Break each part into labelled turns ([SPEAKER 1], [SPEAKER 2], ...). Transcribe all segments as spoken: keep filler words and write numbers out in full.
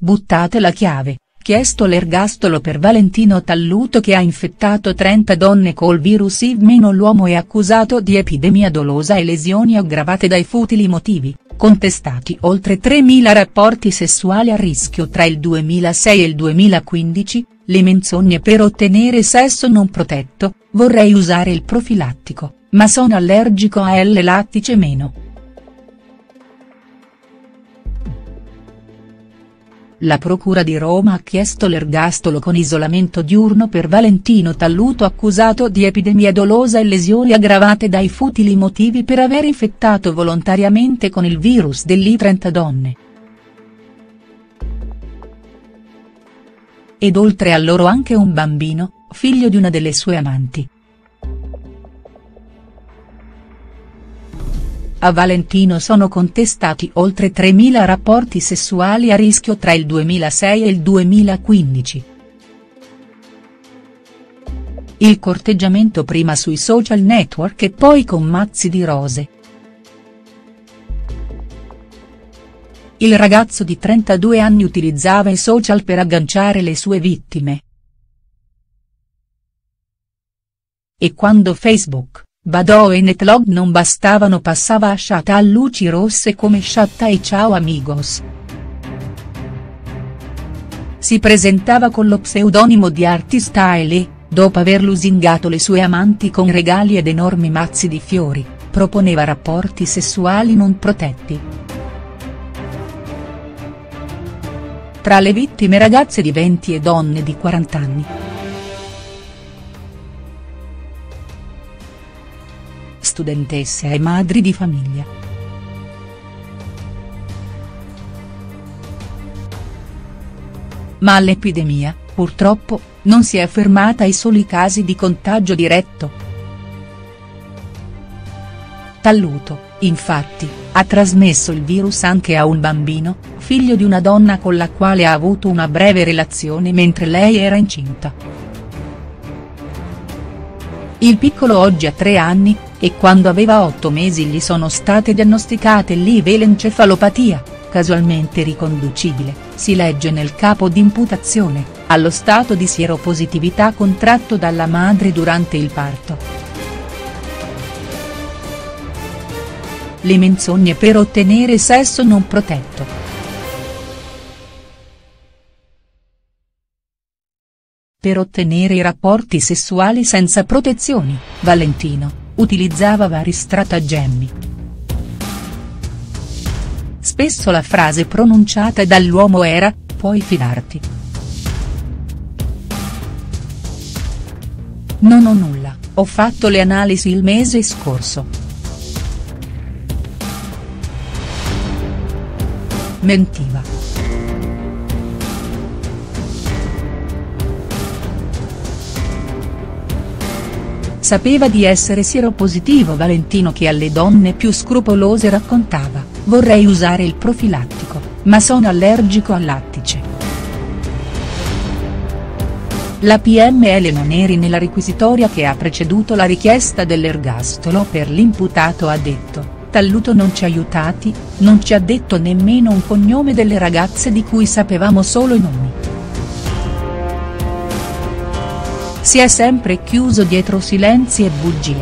[SPEAKER 1] buttate la chiave, chiesto l'ergastolo per Valentino Talluto che ha infettato trenta donne col virus H I V-. L'uomo è accusato di epidemia dolosa e lesioni aggravate dai futili motivi, contestati oltre tremila rapporti sessuali a rischio tra il duemilasei e il duemilaquindici, le menzogne per ottenere sesso non protetto, vorrei usare il profilattico, ma sono allergico a L-lattice meno. La procura di Roma ha chiesto l'ergastolo con isolamento diurno per Valentino Talluto accusato di epidemia dolosa e lesioni aggravate dai futili motivi per aver infettato volontariamente con il virus dell'H I V trenta donne. Ed oltre a loro anche un bambino, figlio di una delle sue amanti. A Valentino sono contestati oltre tremila rapporti sessuali a rischio tra il duemilasei e il duemilaquindici. Il corteggiamento prima sui social network e poi con mazzi di rose. Il ragazzo di trentadue anni utilizzava i social per agganciare le sue vittime. E quando Facebook, Badoo e Netlog non bastavano passava a chat a luci rosse come chat ai ciao amigos. Si presentava con lo pseudonimo di Artstyle e, dopo aver lusingato le sue amanti con regali ed enormi mazzi di fiori, proponeva rapporti sessuali non protetti. Tra le vittime ragazze di venti e donne di quaranta anni. Studentesse e madri di famiglia. Ma l'epidemia, purtroppo, non si è fermata ai soli casi di contagio diretto. Talluto, infatti, ha trasmesso il virus anche a un bambino, figlio di una donna con la quale ha avuto una breve relazione mentre lei era incinta. Il piccolo oggi ha tre anni, e quando aveva otto mesi gli sono state diagnosticate l'H I V e l'encefalopatia, casualmente riconducibile, si legge nel capo d'imputazione, allo stato di sieropositività contratto dalla madre durante il parto. Le menzogne per ottenere sesso non protetto. Per ottenere i rapporti sessuali senza protezioni, Valentino utilizzava vari stratagemmi. Spesso la frase pronunciata dall'uomo era, puoi fidarti. Non ho nulla, ho fatto le analisi il mese scorso. Mentiva. Sapeva di essere sieropositivo Valentino che alle donne più scrupolose raccontava, vorrei usare il profilattico, ma sono allergico al lattice. La P M Elena Neri nella requisitoria che ha preceduto la richiesta dell'ergastolo per l'imputato ha detto, Talluto non ci ha aiutati, non ci ha detto nemmeno un cognome delle ragazze di cui sapevamo solo i nomi. Si è sempre chiuso dietro silenzi e bugie.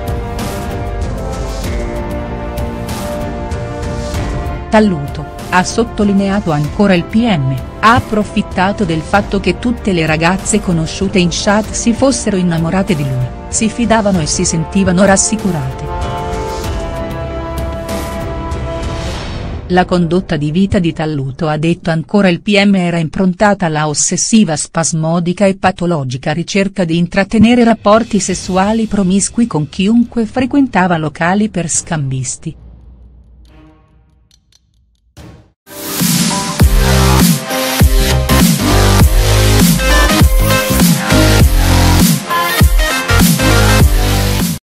[SPEAKER 1] Talluto, ha sottolineato ancora il P M, ha approfittato del fatto che tutte le ragazze conosciute in chat si fossero innamorate di lui, si fidavano e si sentivano rassicurate. La condotta di vita di Talluto, ha detto ancora il P M, era improntata alla ossessiva spasmodica e patologica ricerca di intrattenere rapporti sessuali promiscui con chiunque frequentava locali per scambisti.